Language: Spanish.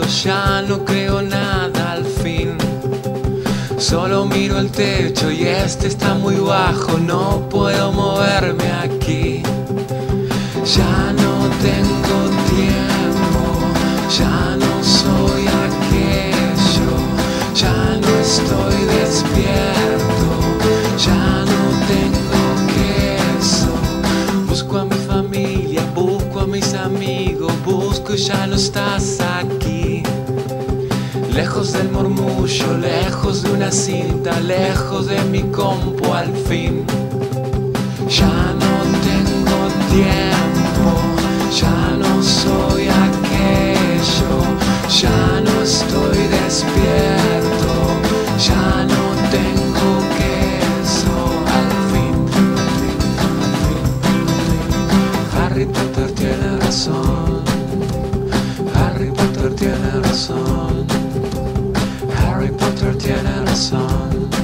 ya no creo nada al fin. Solo miro el techo y este está muy bajo, no puedo moverme aquí. Ya no tengo tiempo, ya no soy aquello, ya no estoy despierto, ya no tengo queso. Busco a mi familia, busco a mis amigos, busco y ya no estás aquí. Lejos del murmullo, lejos de una cinta, lejos de mi compu al fin. Ya no tengo tiempo, ya no soy aquello, ya no estoy despierto, ya no tengo queso al fin. Harry Potter tiene razón, Harry Potter tiene razón, Harry Potter tiene razón.